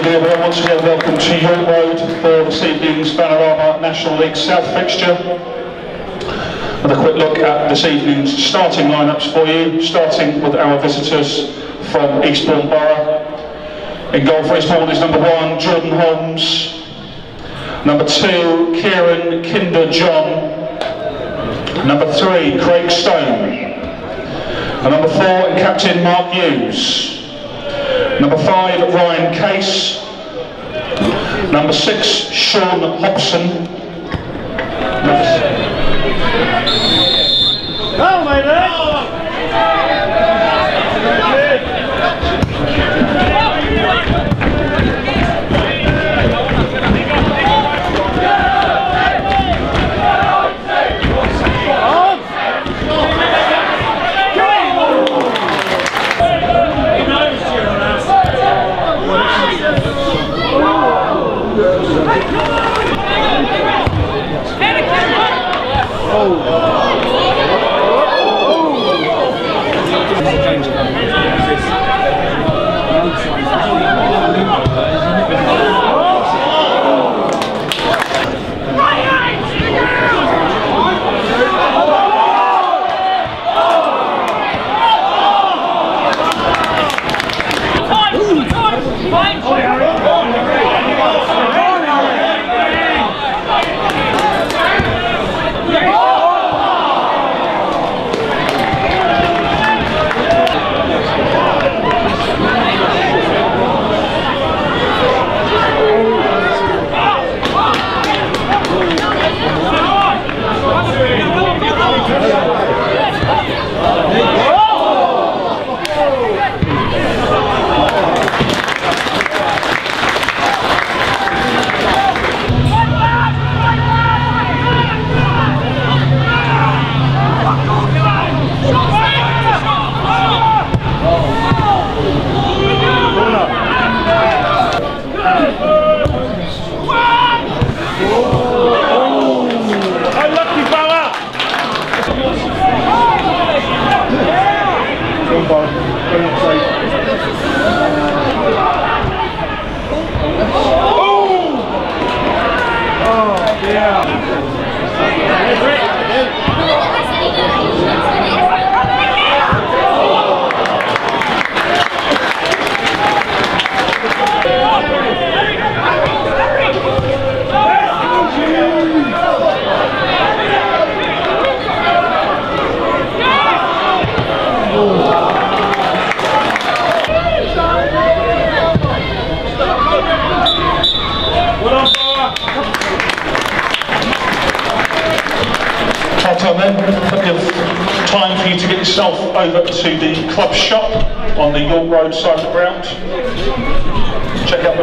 be a warm once again welcome to York Road for this evening's Vanarama National League South fixture. With a quick look at this evening's starting lineups for you, starting with our visitors from Eastbourne Borough. In goal for Eastbourne is number 1, Jordan Holmes. Number 2, Kieran Kinder-John. Number 3, Craig Stone. And number 4, Captain Mark Hughes. Number 5, Ryan Case. Number 6, Sean Hobson. Go, mate! Time for you to get yourself over to the club shop on the York Road side of the ground. Check out the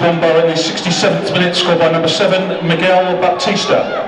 won by in the 67th minute, scored by number 7, Miguel Baptista.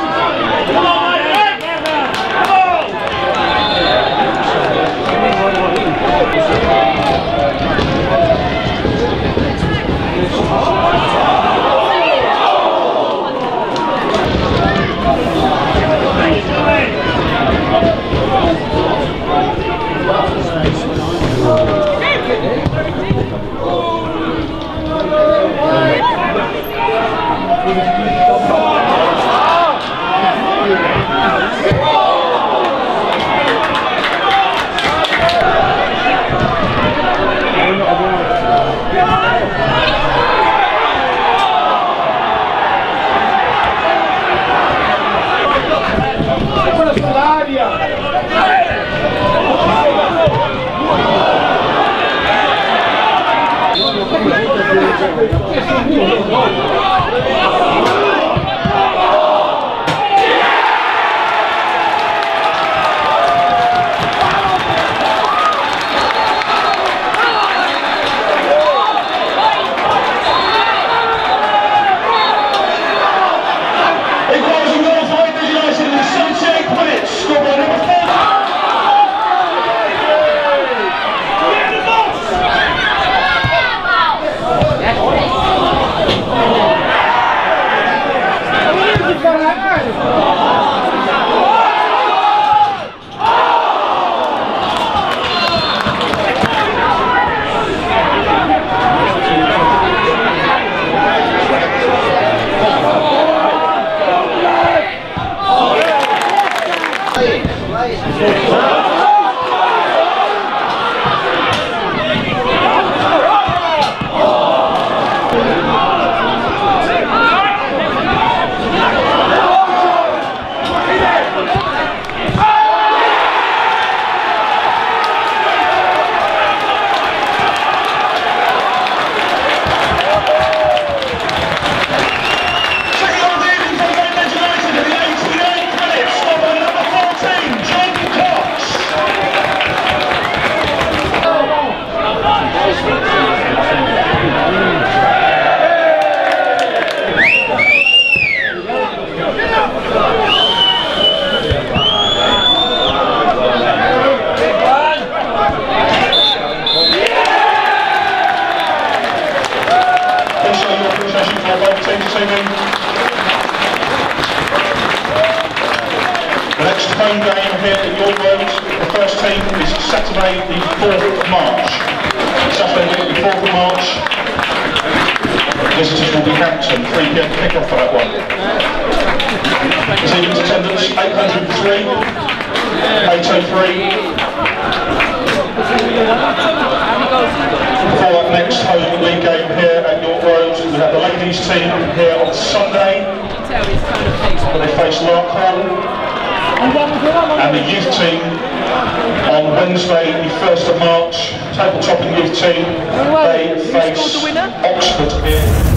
The next home game here at York Road, the first team is Saturday the 4th of March. Saturday the 4th of March, visitors will be Hampton, 3 p.m. kick-off for that one. This evening's attendance, 803, 803. Before that next home league game here at York Road, we have the ladies team here on Sunday, where they face Lark Hall. And the youth team on Wednesday, the 1st of March, table topping youth team, they face Oxford here.